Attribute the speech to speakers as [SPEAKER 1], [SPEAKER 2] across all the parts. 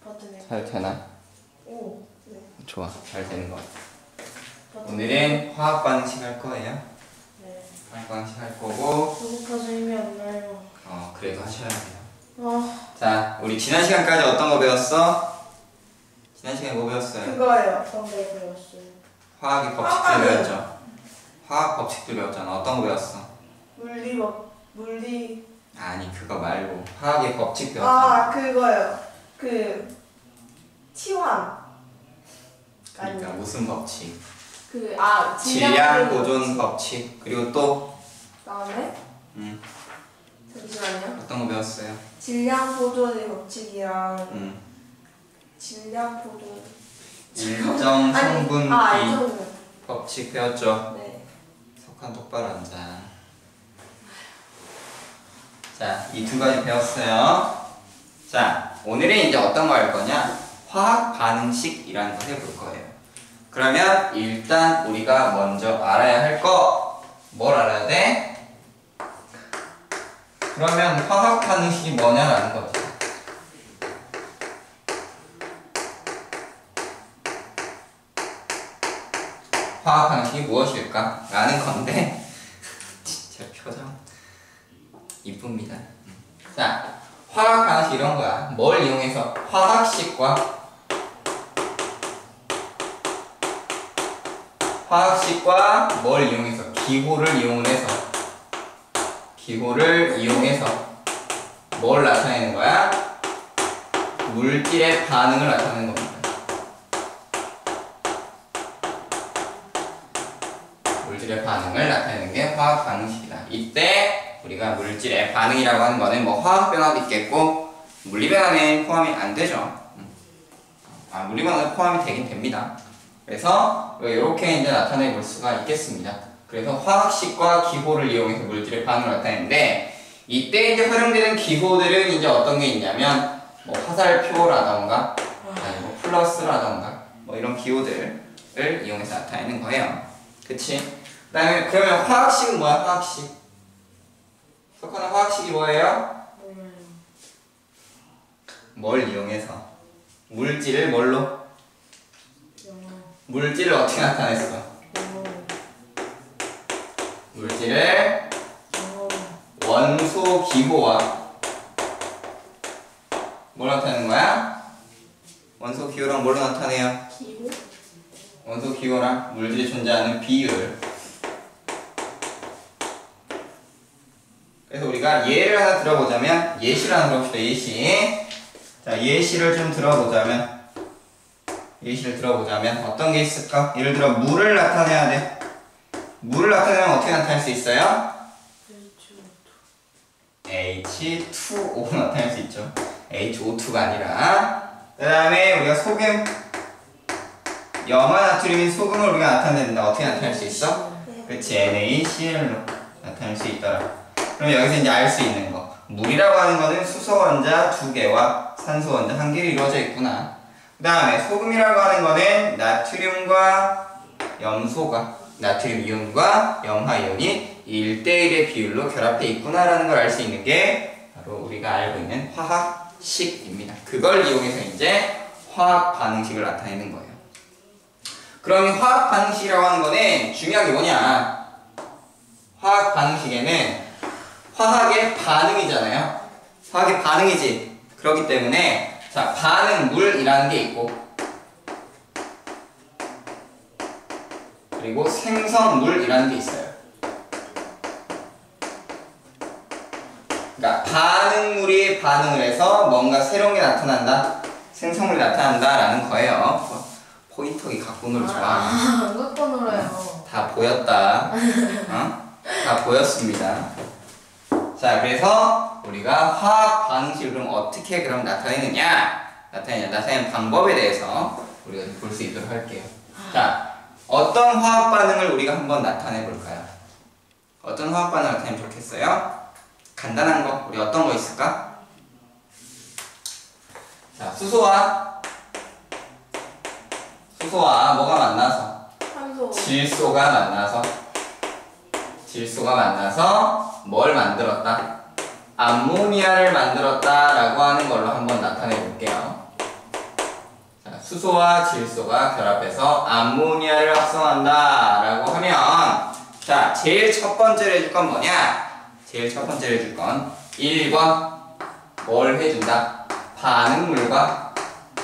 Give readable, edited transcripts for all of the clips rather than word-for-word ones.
[SPEAKER 1] 버튼에.
[SPEAKER 2] 잘 되나?
[SPEAKER 1] 오, 네.
[SPEAKER 2] 좋아, 잘 되는 것 같아. 오늘은 화학 반응식 할 거예요.
[SPEAKER 1] 네.
[SPEAKER 2] 화학 반응식 할 거고.
[SPEAKER 1] 배고파서 힘이 안 나요.
[SPEAKER 2] 그래도 하셔야 돼요.
[SPEAKER 1] 자,
[SPEAKER 2] 우리 지난 시간까지 어떤 거 배웠어? 지난 시간에 뭐 배웠어요?
[SPEAKER 1] 그거예요. 어떤 거 배웠어요?
[SPEAKER 2] 화학의 법칙들 배웠죠? 화학 법칙들 배웠잖아. 어떤 거 배웠어?
[SPEAKER 1] 물리.
[SPEAKER 2] 아니, 그거 말고 화학의 법칙 배웠잖아.
[SPEAKER 1] 그거요. 치환.
[SPEAKER 2] 그러니까 무슨 법칙?
[SPEAKER 1] 질량
[SPEAKER 2] 보존 법칙. 그리고 또
[SPEAKER 1] 다음에? 잠시만요.
[SPEAKER 2] 어떤 거 배웠어요?
[SPEAKER 1] 질량 보존의 법칙이랑 질량 보존
[SPEAKER 2] 일정 성분 비 법칙 배웠죠?
[SPEAKER 1] 네.
[SPEAKER 2] 석환 똑바로 앉아. 자, 이 두 가지 배웠어요. 자, 오늘은 이제 어떤 거 할 거냐? 화학 반응식이라는 거 해볼 거예요. 그러면 일단 우리가 먼저 알아야 할 거 뭘 알아야 돼? 그러면 화학 반응식이 뭐냐라는 거지. 화학 반응식이 무엇일까? 라는 건데 진짜 표정 이쁩니다. 자, 화학 반응식 이런 거야. 뭘 이용해서? 화학식과 뭘 이용해서? 기호를 이용해서 뭘 나타내는 거야? 물질의 반응을 나타내는 겁니다. 물질의 반응을 나타내는 게 화학 반응식이다. 이때 우리가 물질의 반응이라고 하는 거는 뭐 화학 변화도 있겠고 물리 변화는 포함이 안 되죠. 물리 변화는 포함이 되긴 됩니다. 그래서 이렇게 이제 나타내 볼 수가 있겠습니다. 그래서 화학식과 기호를 이용해서 물질의 반응을 나타내는데 이때 이제 활용되는 기호들은 이제 어떤 게 있냐면 뭐 화살표라던가 아니면 플러스라던가 뭐 이런 기호들을 이용해서 나타내는 거예요. 그치? 그다음에 그러면 화학식은 뭐야? 화학식. 석환아, 화학식이 뭐예요? 뭘 이용해서? 물질을 뭘로? 물질을 어떻게 나타냈어? 물질을 원소 기호와 뭘 나타내는 거야? 원소 기호랑 뭘로 나타내요?
[SPEAKER 1] 기호?
[SPEAKER 2] 원소 기호랑 물질이 존재하는 비율. 그래서 우리가 예를 하나 들어보자면 예시를 하나 들어봅시다. 예시. 자, 예시를 들어보자면 어떤 게 있을까? 예를 들어 물을 나타내야 돼. 물을 나타내면 어떻게 나타낼 수 있어요? H2O 나타낼 수 있죠. HO2가 아니라. 그 다음에 우리가 소금, 염화나트륨인 소금을 우리가 나타낸다. 어떻게 나타낼 수 있어? 그치, NaCl로 나타낼 수 있더라. 그럼 여기서 이제 알 수 있는 거. 물이라고 하는 거는 수소 원자 2개와 산소 원자 1개로 이루어져 있구나. 그 다음에 소금이라고 하는 거는 나트륨과 염소가, 나트륨 이온과 염화 이온이 1대1의 비율로 결합해 있구나라는 걸 알 수 있는 게 바로 우리가 알고 있는 화학식입니다. 그걸 이용해서 이제 화학 반응식을 나타내는 거예요. 그럼 화학 반응식이라고 하는 거는 중요한 게 뭐냐? 화학 반응식에는 화학의 반응이잖아요. 화학의 반응이지. 그렇기 때문에 자, 반응물이라는 게 있고 그리고 생성물이라는 게 있어요. 그러니까 반응물이 반응을 해서 뭔가 새로운 게 나타난다, 생성물이 나타난다라는 거예요. 포인터기 갖고 놀지 마.
[SPEAKER 1] 안 갖고 놀아요.
[SPEAKER 2] 다 보였다. 다 보였습니다. 자, 그래서 우리가 화학 반응식을 그럼 어떻게 나타내는 방법에 대해서 우리가 볼 수 있도록 할게요. 자, 어떤 화학 반응을 우리가 한번 나타내 볼까요? 어떤 화학 반응을 나타내면 좋겠어요? 간단한 거, 우리 어떤 거 있을까? 자, 수소와 뭐가 만나서?
[SPEAKER 1] 산소.
[SPEAKER 2] 질소가 만나서 뭘 만들었다? 암모니아를 만들었다라고 하는 걸로 한번 나타내 볼게요. 수소와 질소가 결합해서 암모니아를 합성한다 라고 하면 자, 제일 첫 번째로 해줄 건 뭐냐? 제일 첫 번째로 해줄 건 1번 뭘 해준다? 반응물과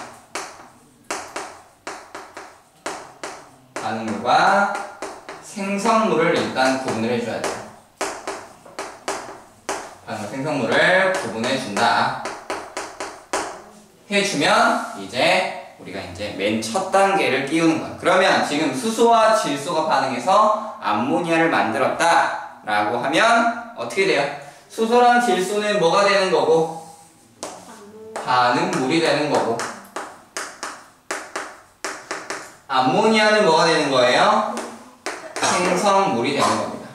[SPEAKER 2] 생성물을 일단 구분을 해줘야 돼요. 반응물, 생성물을 구분해준다. 해주면 이제 우리가 이제 맨 첫 단계를 띄우는 거야. 그러면 지금 수소와 질소가 반응해서 암모니아를 만들었다 라고 하면 어떻게 돼요? 수소랑 질소는 뭐가 되는 거고? 반응물이 되는 거고, 암모니아는 뭐가 되는 거예요? 생성물이 되는 겁니다.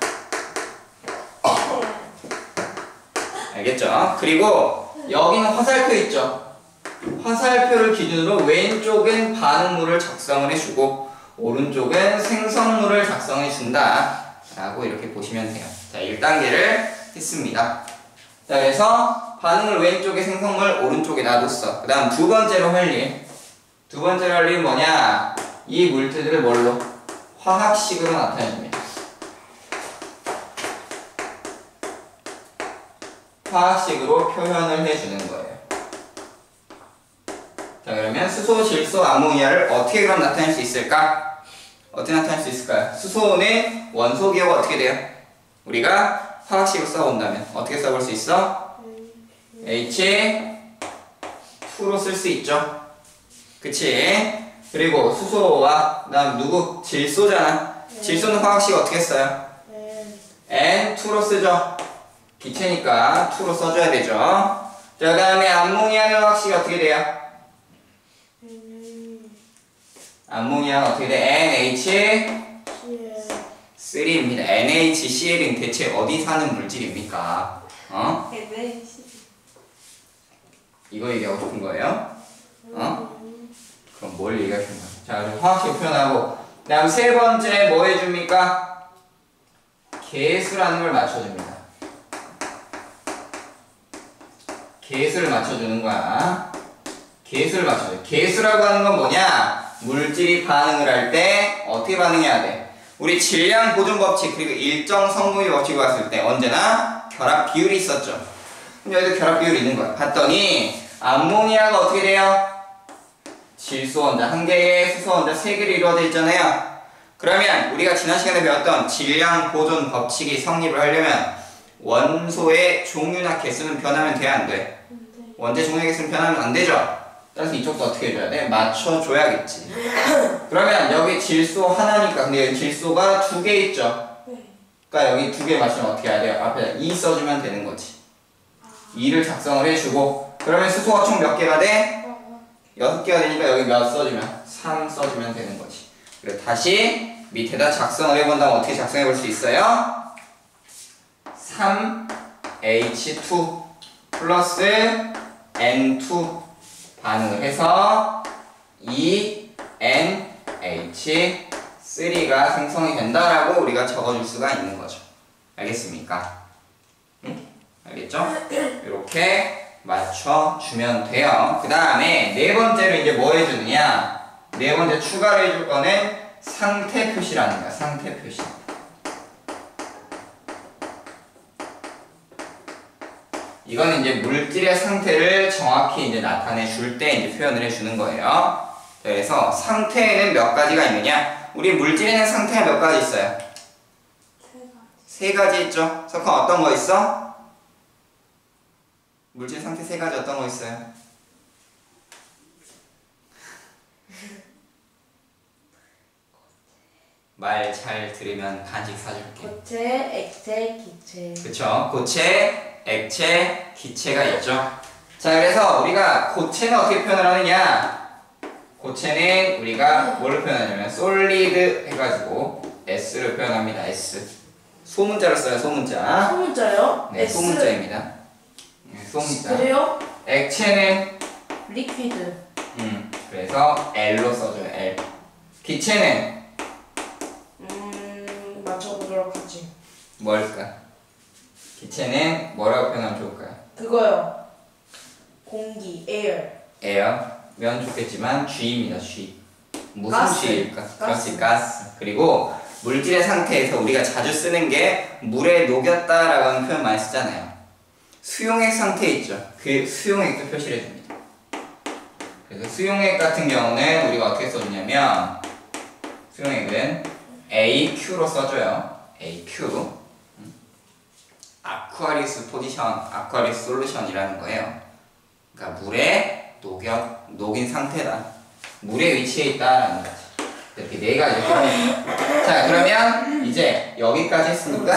[SPEAKER 2] 알겠죠? 그리고 여기는 화살표 있죠? 화살표를 기준으로 왼쪽은 반응물을 작성을 해주고 오른쪽은 생성물을 작성해 준다 라고 이렇게 보시면 돼요. 자, 1단계를 했습니다. 자, 그래서 반응을 왼쪽에 생성물 오른쪽에 놔뒀어. 그 다음 두 번째로 할 일은 뭐냐? 이 물질들을 뭘로? 화학식으로 나타내줍니다. 화학식으로 표현을 해주는 거예요. 자, 그러면 수소, 질소, 암모니아를 어떻게 그럼 나타낼 수 있을까? 어떻게 나타낼 수 있을까요? 수소는 원소 기호가 어떻게 돼요? 우리가 화학식으로 써본다면 어떻게 써볼 수 있어? H2로 쓸 수 있죠. 그치? 그리고 수소와 그다음 누구? 질소잖아. 질소는 화학식 어떻게 써요? N2로 쓰죠. 기체니까 2로 써줘야 되죠. 자, 그 다음에 암모니아는 화학식이 어떻게 돼요? 암모니아가 어떻게 돼? NH3입니다. NaCl은 대체 어디 사는 물질입니까? 어? 이거 얘기하고 싶은 거예요? 어? 그럼 뭘 얘기하고 싶은 거예요? 자, 그럼 화학식 표현하고 그 다음 세 번째 뭐 해줍니까? 계수라는 걸 맞춰줍니다. 계수를 맞춰주는 거야. 계수를 맞춰줘. 계수라고 하는 건 뭐냐? 물질이 반응을 할 때 어떻게 반응해야 돼? 우리 질량 보존 법칙 그리고 일정 성분의 법칙을 봤을 때 언제나 결합 비율이 있었죠. 그럼 여기도 결합 비율이 있는 거야. 봤더니 암모니아가 어떻게 돼요? 질소 원자 1개에 수소 원자 3개로 이루어져 있잖아요. 그러면 우리가 지난 시간에 배웠던 질량 보존 법칙이 성립을 하려면 원소의 종류나 개수는 변하면 돼야 안 돼? 원재 종류의 개수는 변하면 안 되죠? 따라서 이쪽도 어떻게 해줘야 돼? 맞춰줘야겠지. 그러면 여기 질소 하나니까 근데 여기 질소가 2개 있죠? 그러니까 여기 2개 맞추면 어떻게 해야 돼요? 앞에 2 써주면 되는 거지. 2를 작성을 해주고 그러면 수소가 총 몇 개가 돼? 6개가 되니까 여기 몇 써주면? 3 써주면 되는 거지. 그리고 다시 밑에다 작성을 해본다면 어떻게 작성해 볼 수 있어요? 3H2 플러스 N2 반응을 해서 2NH3가 생성이 된다라고 우리가 적어줄 수가 있는 거죠. 알겠습니까? 응? 알겠죠? 이렇게 맞춰주면 돼요. 그 다음에 네 번째로 이제 뭐 해주느냐? 네 번째 추가로 해줄 거는 상태 표시라는 거야. 상태 표시. 이거는 이제 물질의 상태를 정확히 이제 나타내 줄 때 이제 표현을 해주는 거예요. 그래서 상태에는 몇 가지가 있느냐? 우리 물질에는 상태가 몇 가지 있어요? 세 가지 있죠? 석헌 어떤 거 있어? 물질 상태 세 가지 어떤 거 있어요? 말 잘 들으면 간식 사줄게.
[SPEAKER 1] 고체, 액체, 기체.
[SPEAKER 2] 그쵸? 고체, 액체, 기체가 있죠. 자, 그래서 우리가 고체는 어떻게 표현을 하느냐? 고체는 우리가 뭘 표현하냐면 솔리드 해가지고 S를 표현합니다. S. 소문자를 써요. 소문자.
[SPEAKER 1] 소문자요?
[SPEAKER 2] 네,
[SPEAKER 1] S.
[SPEAKER 2] 소문자입니다. 네, 소문자.
[SPEAKER 1] 그래요?
[SPEAKER 2] 액체는
[SPEAKER 1] 리퀴드.
[SPEAKER 2] 그래서 L로 써줘요. L. 기체는
[SPEAKER 1] 맞춰보도록 하지.
[SPEAKER 2] 뭘까? 기체는 뭐라고 표현하면 좋을까요?
[SPEAKER 1] 그거요. 공기, air.
[SPEAKER 2] 에어. 면 좋겠지만 G입니다. G. 무슨
[SPEAKER 1] 가스.
[SPEAKER 2] G일까?
[SPEAKER 1] 가스.
[SPEAKER 2] 그렇지, 가스. 그리고 물질의 상태에서 우리가 자주 쓰는 게 물에 녹였다라고 하는 표현 많이 쓰잖아요. 수용액 상태 있죠. 그 수용액도 표시를 해줍니다. 그래서 수용액 같은 경우는 우리가 어떻게 써주냐면 수용액은 AQ로 써줘요. AQ. 아쿠아리스 포지션, 아쿠아리스 솔루션이라는 거예요. 그러니까 물에 녹인 상태다. 물에 위치해 있다라는 거지. 이렇게 네 가지 이렇게. 자, 그러면 이제 여기까지 했으니까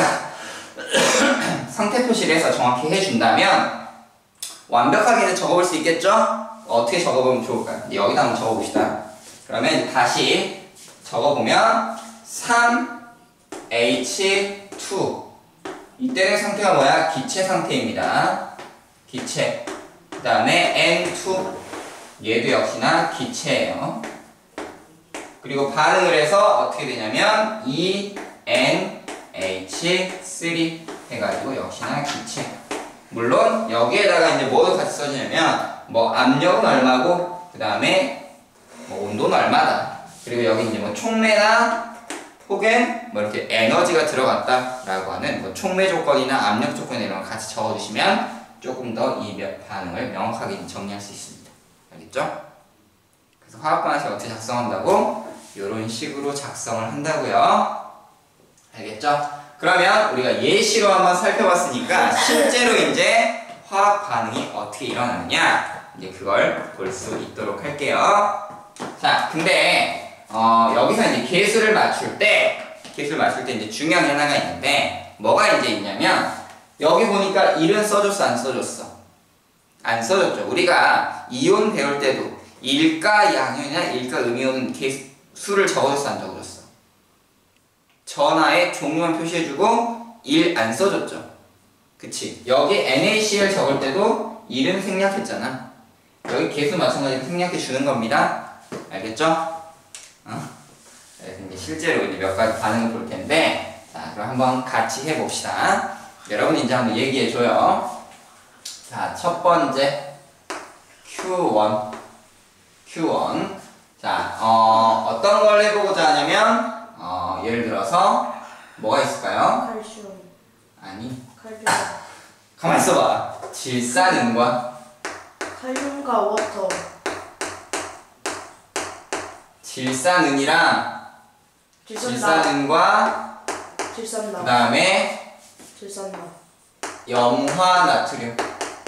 [SPEAKER 2] 상태 표시를 해서 정확히 해준다면 완벽하게 적어볼 수 있겠죠? 어떻게 적어보면 좋을까요? 여기다 한번 적어봅시다. 그러면 이제 다시 적어보면 3H2 이때의 상태가 뭐야? 기체 상태입니다. 기체. 그 다음에 N2 얘도 역시나 기체예요. 그리고 반응을 해서 어떻게 되냐면 ENH3 해가지고 역시나 기체. 물론 여기에다가 이제 뭐도 같이 써주냐면 뭐 압력은 얼마고 그 다음에 뭐 온도는 얼마다. 그리고 여기 이제 뭐 촉매나 혹은 뭐 이렇게 에너지가 들어갔다라고 하는 뭐 촉매 조건이나 압력 조건 이런 거 같이 적어주시면 조금 더 이 반응을 명확하게 정리할 수 있습니다. 알겠죠? 그래서 화학 반응식 어떻게 작성한다고? 이런 식으로 작성을 한다고요. 알겠죠? 그러면 우리가 예시로 한번 살펴봤으니까 실제로 이제 화학 반응이 어떻게 일어나느냐 이제 그걸 볼 수 있도록 할게요. 자, 근데 여기서 이제 개수를 맞출 때 이제 중요한 게 하나가 있는데 뭐가 이제 있냐면 여기 보니까 1은 써줬어 안 써줬어? 안 써줬죠. 우리가 이온 배울 때도 일가 양이냐 일가 음이온은 개수를 적어줬어 안 적어줬어? 전하의 종류만 표시해주고 1 안 써줬죠. 그치? 여기 NaCl 적을 때도 1은 생략했잖아. 여기 개수 마찬가지로 생략해 주는 겁니다. 알겠죠? 그래서 이제 실제로 이제 몇 가지 반응을 볼 텐데, 자, 그럼 한번 같이 해봅시다. 여러분 이제 한번 얘기해줘요. 자, 첫 번째 Q1. 자, 어떤 걸 해보고자 하냐면, 예를 들어서 뭐가 있을까요?
[SPEAKER 1] 칼슘,
[SPEAKER 2] 아니,
[SPEAKER 1] 칼륨,
[SPEAKER 2] 가만 있어봐. 질산은과
[SPEAKER 1] 칼륨과 워터,
[SPEAKER 2] 질산은이랑 질산은과 그
[SPEAKER 1] 질산납,
[SPEAKER 2] 다음에
[SPEAKER 1] 질산납,
[SPEAKER 2] 염화나트륨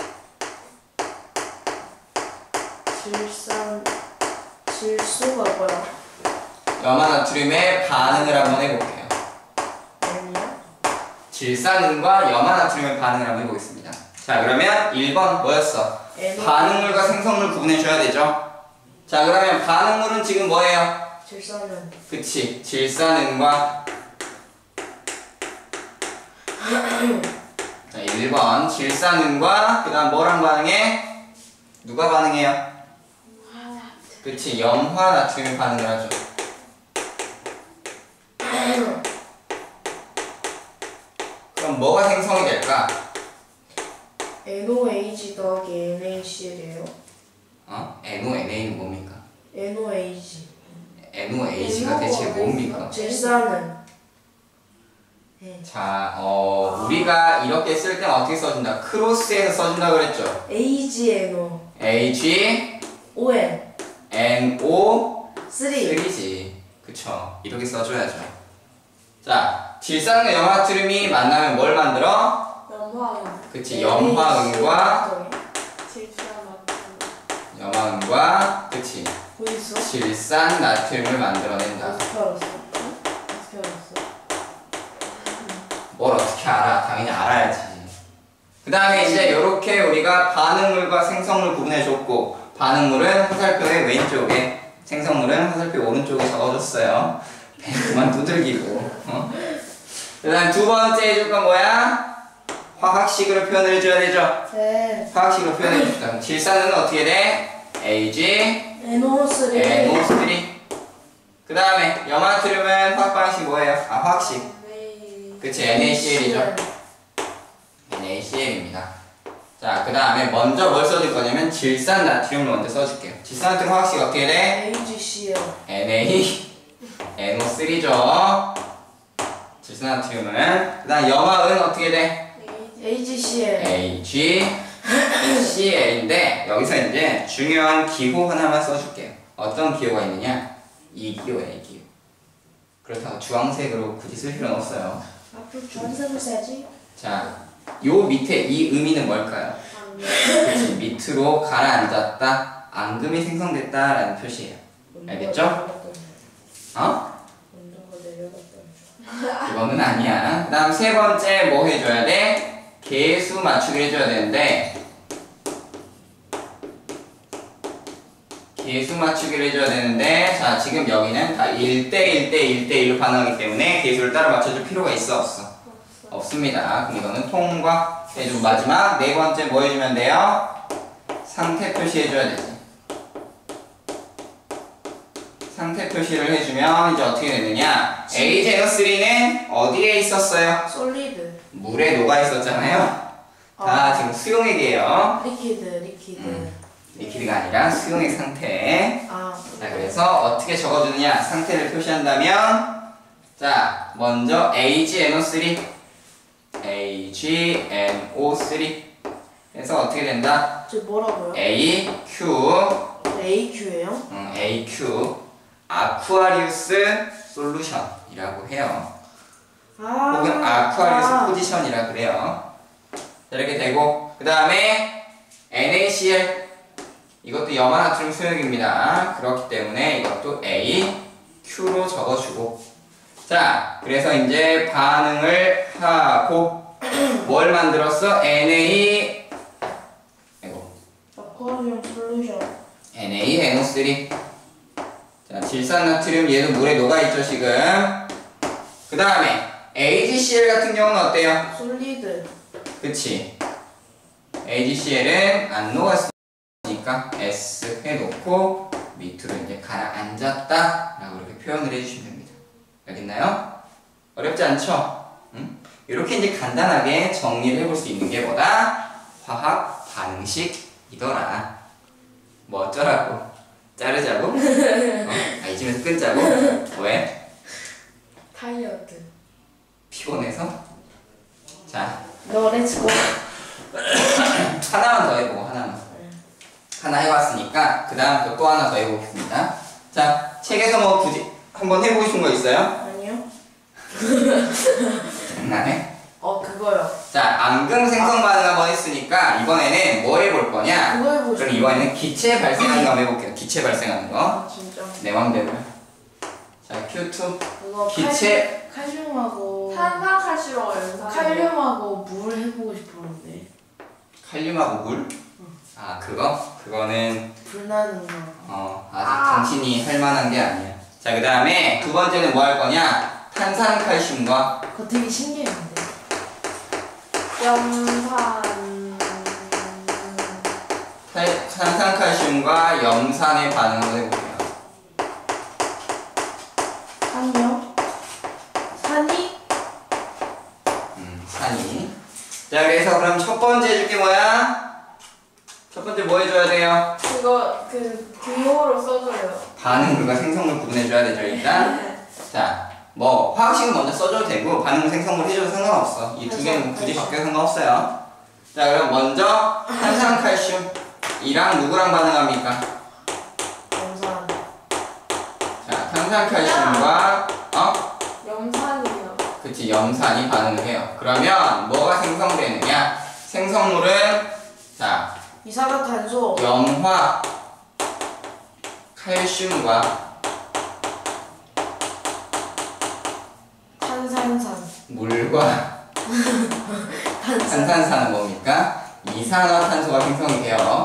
[SPEAKER 1] 질소가 뭐야?
[SPEAKER 2] 염화나트륨의 반응을 한번 해볼게요.
[SPEAKER 1] 아니야?
[SPEAKER 2] 질산은과 염화나트륨의 반응을 한번 해보겠습니다. 자, 그러면 1번 뭐였어? 반응물과 생성물 구분해줘야 되죠? 자, 그러면 반응물은 지금 뭐예요?
[SPEAKER 1] 질산은
[SPEAKER 2] 그치, 질산은과 자, 1번 질산은과 그 다음 뭐랑 반응해? 누가 반응해요? 그치, 염화나트륨이 반응을 하죠. 그럼 뭐가 생성이 될까?
[SPEAKER 1] NOH 더하기 NaCl이에요.
[SPEAKER 2] NONA는 뭡니까?
[SPEAKER 1] NOH.
[SPEAKER 2] NOH가 대체 뭡니까?
[SPEAKER 1] 질산은. 네.
[SPEAKER 2] 자, 우리가 이렇게 쓸 때는 어떻게 써준다? 크로스해서 써준다 그랬죠?
[SPEAKER 1] AgNO.
[SPEAKER 2] H
[SPEAKER 1] ON.
[SPEAKER 2] NO
[SPEAKER 1] 3.
[SPEAKER 2] 3지. 그쵸. 이렇게 써줘야죠. 자, 질산과 염화나트륨이 만나면 뭘 만들어?
[SPEAKER 1] 염화은.
[SPEAKER 2] 그치, 염화은과 염화은과 그치,
[SPEAKER 1] 어디 있어?
[SPEAKER 2] 질산 나트륨을 만들어낸다.
[SPEAKER 1] 어떻게 알았어? 어떻게 알았어?
[SPEAKER 2] 뭘 어떻게 알아? 당연히 알아야지. 그 다음에 이제 이렇게 우리가 반응물과 생성물 구분해줬고, 반응물은 화살표의 왼쪽에, 생성물은 화살표 오른쪽에 적어줬어요. 그만 두들기고. 그 다음 두 번째 해줄 건 뭐야? 화학식으로 표현을 해줘야 되죠?
[SPEAKER 1] 네.
[SPEAKER 2] 화학식으로 표현해 줍시다. 그럼 질산은 어떻게 돼? Ag,
[SPEAKER 1] NO3.
[SPEAKER 2] NO3. 그 다음에 염화나트륨은 화학 방식 뭐예요? 화학식. 그치, NaCl이죠. NaCl입니다. 자, 그 다음에 먼저 뭘 써줄 거냐면 질산 나트륨을 먼저 써줄게요. 질산 나트륨 화학식 어떻게 돼?
[SPEAKER 1] AgCl.
[SPEAKER 2] NaNO3죠. 질산 나트륨은. 그 다음 염화은 어떻게 돼?
[SPEAKER 1] AgCl.
[SPEAKER 2] AgCl인데 여기서 이제 중요한 기호 하나만 써줄게요. 어떤 기호가 있느냐? 이 기호예요, 이 기호. 그렇다고 주황색으로 굳이 쓸 필요는 없어요.
[SPEAKER 1] 앞으로 주황색을 써야지.
[SPEAKER 2] 자, 요 밑에 이 의미는 뭘까요? 그치, 밑으로 가라앉았다, 앙금이 생성됐다라는 표시예요. 알겠죠? 어?
[SPEAKER 1] 온도가 내려갔다.
[SPEAKER 2] 그거는 아니야. 그 다음 세 번째 뭐 해줘야 돼? 계수 맞추기를 해줘야 되는데, 계수 맞추기를 해줘야 되는데, 자, 지금 여기는 다 1대1대1대1로 반응하기 때문에 계수를 따로 맞춰줄 필요가 있어, 없어? 없습니다. 그럼 이거는 통과 해주고, 마지막 네 번째 뭐 해주면 돼요? 상태 표시해줘야 되지. 상태 표시를 해주면 이제 어떻게 되느냐? AgNO3는 어디에 있었어요?
[SPEAKER 1] 솔리드.
[SPEAKER 2] 물에 녹아 있었잖아요. 다 지금 수용액이에요.
[SPEAKER 1] 리퀴드.
[SPEAKER 2] 리퀴드가 아니라 수용액 상태.
[SPEAKER 1] 아.
[SPEAKER 2] 자, 그래서 어떻게 적어주느냐? 상태를 표시한다면, 자, 먼저 AgNO3 그래서 어떻게 된다?
[SPEAKER 1] 저 뭐라고요?
[SPEAKER 2] AQ
[SPEAKER 1] AQ예요?
[SPEAKER 2] 아쿠아리우스 솔루션이라고 해요.
[SPEAKER 1] 아.
[SPEAKER 2] 혹은 아쿠아리우스 포지션이라 그래요. 이렇게 되고, 그 다음에 NaCl, 이것도 염화나트륨 수용액입니다. 그렇기 때문에 이것도 AQ로 적어주고, 자, 그래서 이제 반응을 하고 뭘 만들었어?
[SPEAKER 1] 아쿠아리움 솔루션.
[SPEAKER 2] NaNO3. 자, 질산나트륨 얘도 물에 녹아있죠 지금. 그 다음에 AgCl 같은 경우는 어때요?
[SPEAKER 1] 솔리드.
[SPEAKER 2] 그치. AgCl은 안 녹았으니까 S 해놓고 밑으로 이제 가라앉았다 라고 이렇게 표현을 해주시면 됩니다. 알겠나요? 어렵지 않죠? 응? 이렇게 이제 간단하게 정리를 해볼 수 있는 게 뭐다? 화학 반응식이더라. 뭐 어쩌라고? 자르자고? 이쯤에서 끊자고? 왜?
[SPEAKER 1] 타이어드.
[SPEAKER 2] 피곤해서? 자,
[SPEAKER 1] 너 렛츠고.
[SPEAKER 2] 하나만 더 해보고 하나만. 하나 해봤으니까 그 다음 또 하나 더 해보겠습니다. 자, 책에서 뭐 굳이 한번 해보고 싶은 거 있어요?
[SPEAKER 1] 아니요.
[SPEAKER 2] 장난해?
[SPEAKER 1] 그거요.
[SPEAKER 2] 자, 앙금 생성 반응 한번 했으니까 이번에는 뭐 해볼 거냐?
[SPEAKER 1] 그거 해보고
[SPEAKER 2] 그럼
[SPEAKER 1] 싶어요.
[SPEAKER 2] 이번에는 기체 발생하는 거 한번 해볼게요. 기체 발생하는 거.
[SPEAKER 1] 아, 진짜.
[SPEAKER 2] 내 맘대로. 자, Q2.
[SPEAKER 1] 그거
[SPEAKER 2] 기체.
[SPEAKER 1] 칼륨하고
[SPEAKER 3] 탄산칼슘하고 연산.
[SPEAKER 1] 칼륨하고 물 해보고 싶었는데.
[SPEAKER 2] 칼륨하고 물? 아, 그거는
[SPEAKER 1] 불 나는 거.
[SPEAKER 2] 아직 당신이 할 만한 게 아니야. 자, 그 다음에 두 번째는 뭐 할 거냐? 탄산칼슘과
[SPEAKER 1] 그거 되게 신기했는데.
[SPEAKER 3] 염산.
[SPEAKER 2] 탄산칼슘과 염산의 반응을 해볼게요.
[SPEAKER 1] 산이요? 산이?
[SPEAKER 2] 산이. 자, 그래서 그럼 첫 번째 해줄 게 뭐야? 첫 번째 뭐 해줘야 돼요?
[SPEAKER 3] 그거 기호로 써줘요.
[SPEAKER 2] 반응물과 생성물 구분해줘야 되죠, 일단. 자, 뭐 화학식은 먼저 써줘도 되고 반응물 생성물 해줘도 상관없어. 이 두 개는 굳이 바뀌어도 상관없어요. 자, 그럼 먼저 탄산칼슘이랑 누구랑 반응합니까?
[SPEAKER 1] 염산.
[SPEAKER 2] 자, 탄산칼슘과
[SPEAKER 3] 염산이요.
[SPEAKER 2] 그치, 염산이 반응을 해요. 그러면 뭐가 생성되느냐? 생성물은 자,
[SPEAKER 1] 이산화탄소.
[SPEAKER 2] 염화 칼슘과
[SPEAKER 1] 탄산산.
[SPEAKER 2] 물과 탄산산은 뭡니까? 이산화탄소가 생성이 돼요.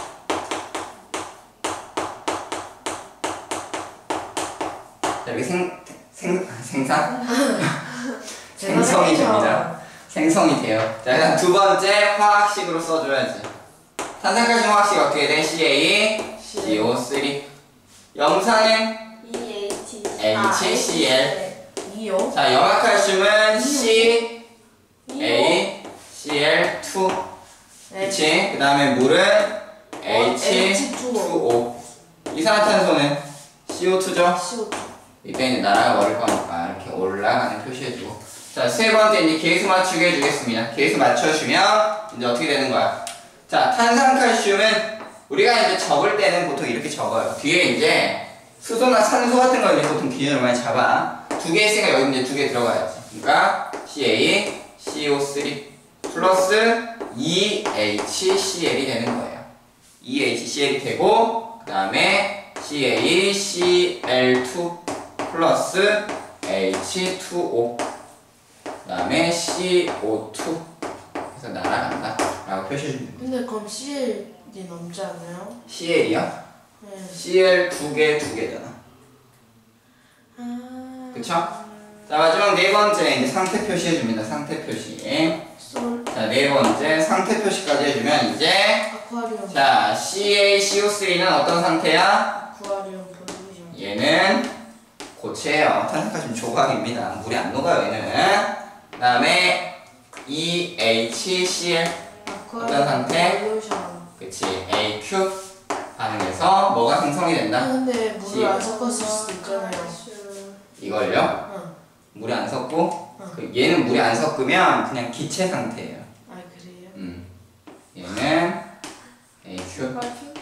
[SPEAKER 2] 자, 여기 생산? 생성이 됩니다. 생성이 돼요. 자, 일단 두 번째 화학식으로 써줘야지. 탄산칼슘 화학식 어떻게 돼? CaCO3. 염산은 HCl.
[SPEAKER 1] 이요?
[SPEAKER 2] 자, 염화칼슘은 CaCl2.
[SPEAKER 1] 네.
[SPEAKER 2] 그치? 그 다음에 물은 H2O. 이산화탄소는 CO2죠?
[SPEAKER 1] CO2.
[SPEAKER 2] 이때 이제 나라가 어릴 거니까 이렇게 올라가는 표시해주고. 자, 세 번째 이제 계수 맞추게 해주겠습니다. 계수 맞춰주면 이제 어떻게 되는 거야? 자, 탄산칼슘은 우리가 이제 적을 때는 보통 이렇게 적어요. 뒤에 이제 수소나 산소 같은 걸 이제 보통 기준으로 많이 잡아. 두 개 있으니까 여기 이제 두 개 들어가야지. 그러니까 CA, CO3 플러스 EHCl이 되는 거예요. EHCl이 되고 그 다음에 CaCl2 플러스 H2O 그 다음에 CO2 그래서 날아간다 라고 표시해주면 됩니다.
[SPEAKER 1] 근데 그럼 CL이 넘지 않아요?
[SPEAKER 2] CL이요?
[SPEAKER 1] 네.
[SPEAKER 2] CL 두 개잖아. 그쵸? 자, 마지막 네 번째 이제 상태 표시해줍니다. 상태 표시.
[SPEAKER 1] 솔.
[SPEAKER 2] 자, 네 번째 상태 표시까지 해주면 이제
[SPEAKER 1] 아쿠아리움.
[SPEAKER 2] 자, CaCO3는 어떤 상태야?
[SPEAKER 1] 아쿠아리움 볼륨이죠.
[SPEAKER 2] 얘는 고체예요. 탄산칼슘 조각입니다. 물이 안 녹아요, 얘는. 그 다음에 EHCl 어떤 상태?
[SPEAKER 1] 볼륨.
[SPEAKER 2] 그치, AQ 반응해서 뭐가 생성이 된다?
[SPEAKER 1] 근데 물을 안 섞었을 수도 있잖아요.
[SPEAKER 2] 이걸요?
[SPEAKER 1] 응.
[SPEAKER 2] 물이 안 섞고
[SPEAKER 1] 응.
[SPEAKER 2] 그 얘는 물이 안 섞으면 그냥 기체 상태예요.
[SPEAKER 1] 아 그래요?
[SPEAKER 2] 얘는 AQ
[SPEAKER 3] 신발 핑크.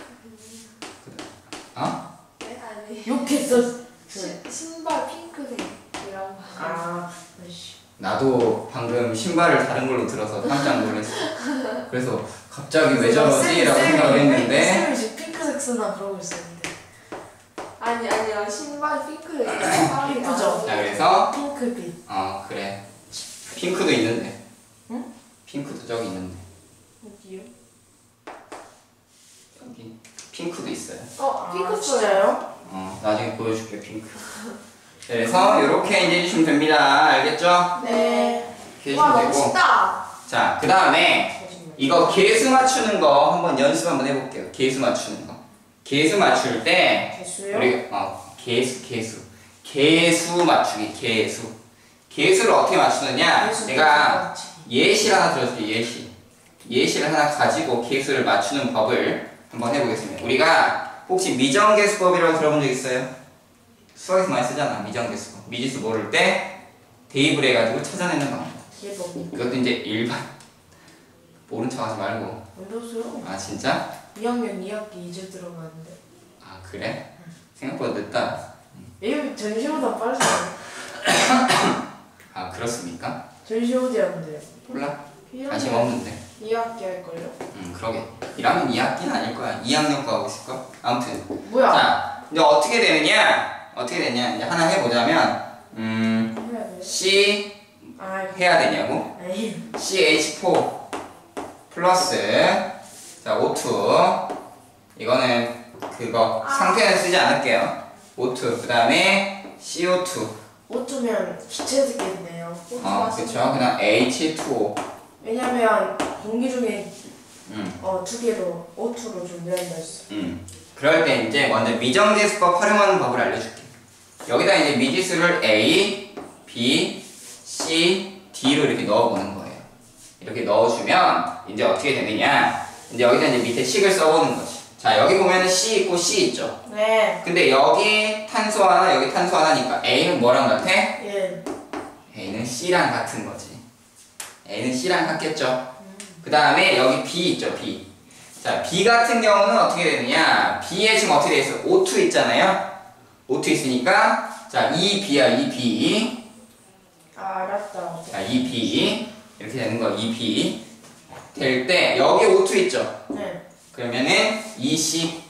[SPEAKER 2] 어?
[SPEAKER 3] 네 아니.
[SPEAKER 1] 욕했어.
[SPEAKER 3] 신발 핑크색이라고.
[SPEAKER 1] 아. 아이씨.
[SPEAKER 2] 나도 방금 신발을 다른 걸로 들어서 깜짝 놀랐어. 그래서 갑자기 왜 저러지? 라고 생각을 했는데
[SPEAKER 1] 쌤이 지금 핑크색 쓰나 그러고 있었는데.
[SPEAKER 3] 아니 아니야 신발 핑크색.
[SPEAKER 1] 예쁘죠?
[SPEAKER 2] 자, 그래서
[SPEAKER 1] 핑크빛.
[SPEAKER 2] 그래. 핑크도 있는데.
[SPEAKER 1] 응?
[SPEAKER 2] 핑크도 저기 있는데.
[SPEAKER 1] 어디요?
[SPEAKER 2] 여기 핑크도 있어요.
[SPEAKER 3] 핑크
[SPEAKER 1] 진짜요?
[SPEAKER 2] 나중에 보여줄게 핑크. 그래서 이렇게 이제 해주시면 됩니다. 알겠죠?
[SPEAKER 1] 네.
[SPEAKER 2] 이렇게
[SPEAKER 3] 와
[SPEAKER 2] 해주시면
[SPEAKER 3] 너무
[SPEAKER 2] 되고.
[SPEAKER 3] 쉽다.
[SPEAKER 2] 자, 그 다음에 이거 계수 맞추는 거 한번 연습 한번 해볼게요. 계수 맞추는 거. 계수 맞출 때
[SPEAKER 1] 개수요?
[SPEAKER 2] 우리 계수 맞추기. 계수를 어떻게 맞추느냐?
[SPEAKER 1] 개수
[SPEAKER 2] 내가
[SPEAKER 1] 맞추기.
[SPEAKER 2] 예시를 하나 들어줄게요. 예시를 하나 가지고 계수를 맞추는 법을 한번 해보겠습니다. 우리가 혹시 미정계수법이라고 들어본 적 있어요? 수학에서 많이 쓰잖아. 미정계수법. 미지수 모를 때 대입을 해가지고 찾아내는 방법.
[SPEAKER 1] 대박.
[SPEAKER 2] 이것도 이제 일반 모른 척하지 말고.
[SPEAKER 1] 안 배웠어요?
[SPEAKER 2] 아 진짜?
[SPEAKER 1] 2학년 2학기 이제 들어가는데.
[SPEAKER 2] 아 그래? 생각보다 늦다.
[SPEAKER 1] 얘 전시보다 빠르잖아요.
[SPEAKER 2] 아 그렇습니까?
[SPEAKER 1] 전시 어디 하는데요?
[SPEAKER 2] 몰라? 관심 없는데.
[SPEAKER 1] 2학기 할걸요?
[SPEAKER 2] 그러게. 1학년 2학기는 아닐 거야. 2학년 거 하고 있을 거. 아무튼.
[SPEAKER 1] 뭐야?
[SPEAKER 2] 자, 이제 어떻게 되느냐? 이제 하나 해보자면,
[SPEAKER 1] 해야 돼.
[SPEAKER 2] C
[SPEAKER 1] 아,
[SPEAKER 2] 해야 되냐고?
[SPEAKER 1] 아니.
[SPEAKER 2] CH4 플러스 자 O2 이거는 그거 상태는 쓰지 않을게요. O2 그 다음에 CO2
[SPEAKER 1] 오투면 기체 되겠네요.
[SPEAKER 2] 그쵸. 그 다음 H2O
[SPEAKER 1] 왜냐면 공기 중에
[SPEAKER 2] 음.
[SPEAKER 1] 두 개로 오투로 준비한다 했어.
[SPEAKER 2] 그럴 때 이제 먼저 미정계수법 활용하는 법을 알려줄게. 여기다 이제 미지수를 A, B, C, D로 이렇게 넣어보는 거예요. 이렇게 넣어주면 이제 어떻게 되느냐? 이제 여기다 이제 밑에 식을 써보는 거지. 자, 여기 보면은 C 있고 C 있죠.
[SPEAKER 1] 네.
[SPEAKER 2] 근데 여기 탄소 하나, 여기 탄소 하나니까 A는 뭐랑 같아?
[SPEAKER 1] 예.
[SPEAKER 2] A는 C랑 같은 거지. A는 C랑 같겠죠. 그 다음에 여기 B 있죠, B. 자, B 같은 경우는 어떻게 되느냐? B에 지금 어떻게 돼 있어? O2 있잖아요. O2 있으니까 자, 2B야, 2B.
[SPEAKER 1] 아, 알았다.
[SPEAKER 2] 자, 2B 이렇게 되는 거. 2B 될 때 여기 O2 있죠.
[SPEAKER 1] 네.
[SPEAKER 2] 그러면은 2C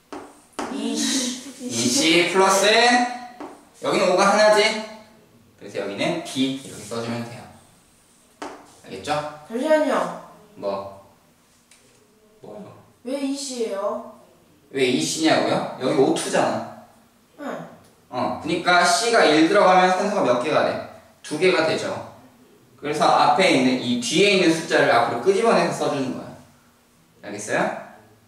[SPEAKER 1] 2C
[SPEAKER 2] 플러스 여기는 O가 하나지. 그래서 여기는 B 이렇게 써주면 돼요. 알겠죠?
[SPEAKER 1] 잠시만요.
[SPEAKER 2] 뭐요?
[SPEAKER 1] 왜 2C예요?
[SPEAKER 2] 왜 2C냐고요? 여기 O2잖아.
[SPEAKER 1] 응.
[SPEAKER 2] 그러니까 C가 1 들어가면 산소가 몇 개가 돼? 2개가 되죠. 그래서 앞에 있는 이 뒤에 있는 숫자를 앞으로 끄집어내서 써주는 거야. 알겠어요?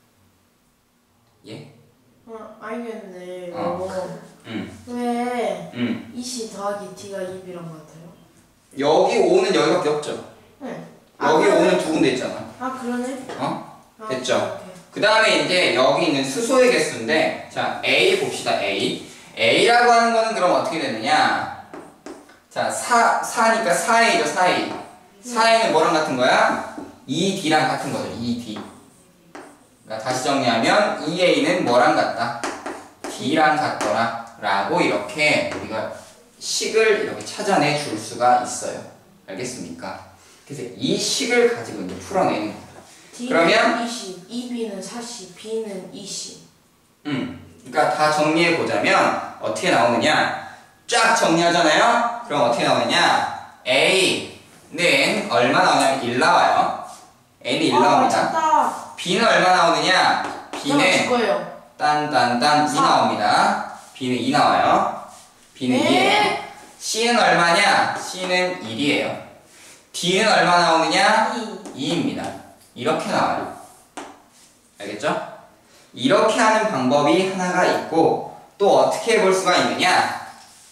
[SPEAKER 2] 예?
[SPEAKER 1] 알겠네.
[SPEAKER 2] 응.
[SPEAKER 1] 왜
[SPEAKER 2] 응.
[SPEAKER 1] 2C 더하기 D가 2B란 것 같아요?
[SPEAKER 2] 여기 5는 여기밖에 없죠.
[SPEAKER 1] 네.
[SPEAKER 2] 여기 5는 두 군데 있잖아.
[SPEAKER 1] 아 그러네.
[SPEAKER 2] 어?
[SPEAKER 1] 아,
[SPEAKER 2] 됐죠?
[SPEAKER 1] 오케이.
[SPEAKER 2] 그 다음에 이제 여기 있는 수소의 개수인데, 자, A 봅시다, A. A라고 하는 거는 그럼 어떻게 되느냐? 자, 4니까 4A죠, 4A. 4A는 뭐랑 같은 거야? 2D랑 같은 거죠, 2D. 그러니까 다시 정리하면 2A는 뭐랑 같다? D랑 같더라. 라고 이렇게 우리가 식을 이렇게 찾아내 줄 수가 있어요. 알겠습니까? 그래서 이 식을 가지고 이제 풀어내는 거예요.
[SPEAKER 1] D는
[SPEAKER 2] 그러면
[SPEAKER 1] 20, EB는 40, B는 20.
[SPEAKER 2] 그러니까 다 정리해 보자면 어떻게 나오느냐? 쫙 정리하잖아요. 그럼 어떻게 나오느냐? A는 얼마 나오냐면 1 나와요. N이 1 나옵니다.
[SPEAKER 1] 맞췄다.
[SPEAKER 2] B는 얼마 나오느냐? B는
[SPEAKER 1] 거예요.
[SPEAKER 2] 딴 2 나옵니다. B는 2 나와요. B는
[SPEAKER 1] 네.
[SPEAKER 2] 2예요. C는 얼마냐? C는 1이에요. D는 얼마 나오느냐? 2입니다. 이렇게 나와요. 알겠죠? 이렇게 하는 방법이 하나가 있고 또 어떻게 해볼 수가 있느냐?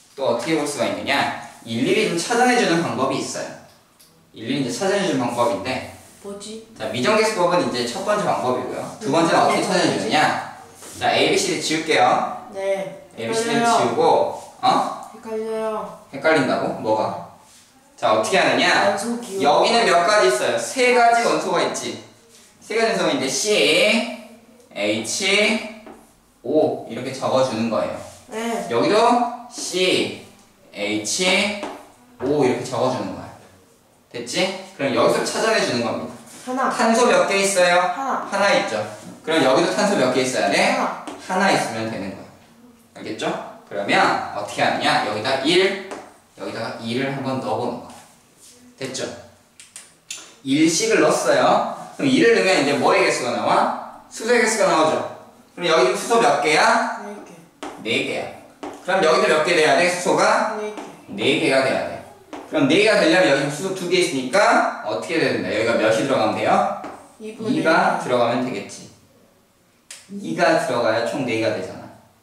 [SPEAKER 2] 일일이 좀 찾아내주는 방법이 있어요. 일일이 이제 찾아내주는 방법인데
[SPEAKER 1] 뭐지?
[SPEAKER 2] 자, 미정계수법은 이제 첫 번째 방법이고요. 두 번째는 어떻게 찾아내주느냐? 자, ABCD 지울게요.
[SPEAKER 1] 네.
[SPEAKER 2] ABCD를
[SPEAKER 1] 헷갈려요.
[SPEAKER 2] 지우고
[SPEAKER 1] 헷갈려요.
[SPEAKER 2] 헷갈린다고? 뭐가? 자, 어떻게 하느냐?
[SPEAKER 1] 원소 기호.
[SPEAKER 2] 여기는 몇 가지 있어요? 세 가지 원소가 있지. 세 가지 원소가 있는데 C, H, O 이렇게 적어주는 거예요.
[SPEAKER 1] 네.
[SPEAKER 2] 여기도 C, H, O 이렇게 적어주는 거야. 됐지? 그럼 여기서 찾아내주는 겁니다.
[SPEAKER 1] 하나.
[SPEAKER 2] 탄소 몇 개 있어요?
[SPEAKER 1] 하나.
[SPEAKER 2] 하나 있죠. 그럼 여기도 탄소 몇 개 있어야 돼?
[SPEAKER 1] 하나.
[SPEAKER 2] 하나 있으면 되는 거야. 알겠죠? 그러면 어떻게 하느냐? 여기다 1, 여기다가 2를 한번 넣어보는 거야. 됐죠? 1씩을 넣었어요. 그럼 2를 넣으면 이제 뭐의 개수가 나와? 수소의 개수가 나오죠. 그럼 여기 수소 몇 개야?
[SPEAKER 1] 4개.
[SPEAKER 2] 4개야. 그럼 여기도 몇 개 돼야 돼? 수소가?
[SPEAKER 1] 4개.
[SPEAKER 2] 4개가 돼야 돼. 그럼 4개가 되려면 여기 수소 2개 있으니까 어떻게 해야 된다? 여기가 몇이 들어가면 돼요? 2가 들어가면 되겠지. 2가 들어가야 총 4개가 되잖아.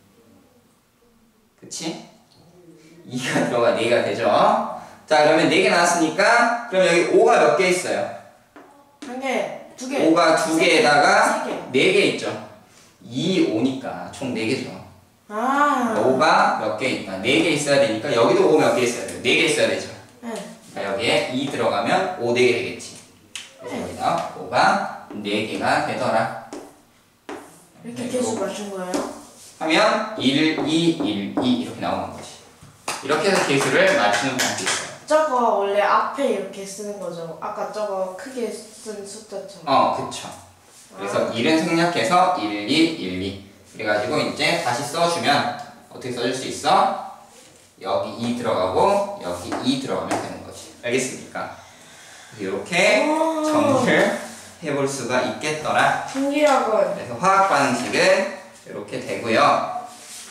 [SPEAKER 2] 그치? 2가 들어가 4개가 되죠? 자, 그러면 4개 나왔으니까 그럼 여기 5가 몇 개 있어요?
[SPEAKER 1] 1개. 2개.
[SPEAKER 2] 5가 2개에다가
[SPEAKER 1] 3개.
[SPEAKER 2] 4개 있죠? 2, 5니까 총 4개죠.
[SPEAKER 1] 아.
[SPEAKER 2] 5가 몇 개 있다. 4개 있어야 되니까 여기도 5 몇 개 있어야 돼요. 4개 있어야 되죠.
[SPEAKER 1] 네.
[SPEAKER 2] 그러니까 여기에 2 들어가면 5 4개 되겠지. 그래서 여기다 5가 4개가 되더라.
[SPEAKER 1] 이렇게 개수 맞춘 거예요?
[SPEAKER 2] 하면 1, 2, 1, 2 이렇게 나오는 거지. 이렇게 해서 개수를 맞추는 방법이 있어요.
[SPEAKER 1] 저거 원래 앞에 이렇게 쓰는 거죠? 아까 저거 크게 쓴 숫자처럼.
[SPEAKER 2] 그쵸. 그래서 1은 생략해서 1, 2, 1, 2. 그래가지고 이제 다시 써주면 어떻게 써줄 수 있어? 여기 2 들어가고 여기 2 들어가면 되는 거지. 알겠습니까? 이렇게 정리를 해볼 수가 있겠더라.
[SPEAKER 1] 신기하군.
[SPEAKER 2] 그래서 화학 반응식은 이렇게 되고요.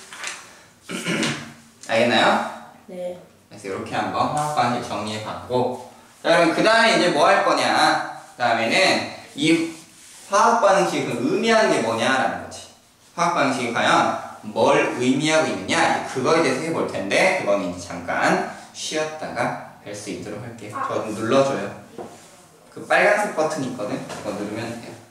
[SPEAKER 2] 알겠나요?
[SPEAKER 1] 네.
[SPEAKER 2] 그래서 이렇게 한번 화학 반응식 정리해봤고, 자 그럼 그 다음에 이제 뭐 할 거냐? 그 다음에는 이 화학 반응식은 의미하는 게 뭐냐라는 거지. 화학 반응식이 과연 뭘 의미하고 있느냐? 그거에 대해서 해볼 텐데 그거는 이제 잠깐 쉬었다가 할 수 있도록 할게요. 저 좀 눌러줘요. 그 빨간색 버튼 있거든. 그거 누르면 돼요.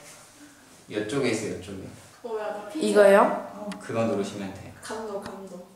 [SPEAKER 2] 이쪽에 있어요, 이쪽에.
[SPEAKER 3] 뭐야 나
[SPEAKER 1] 이거요?
[SPEAKER 2] 그거 누르시면 돼요.
[SPEAKER 3] 감동.